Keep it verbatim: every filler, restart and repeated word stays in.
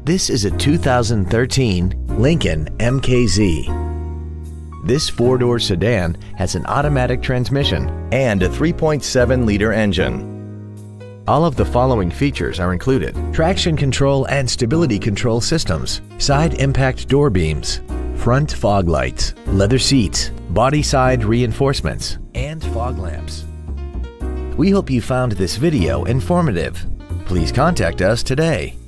This is a two thousand thirteen Lincoln M K Z. This four-door sedan has an automatic transmission and a three point seven liter engine. All of the following features are included: traction control and stability control systems, side impact door beams, front fog lights, leather seats, body side reinforcements, and fog lamps. We hope you found this video informative. Please contact us today.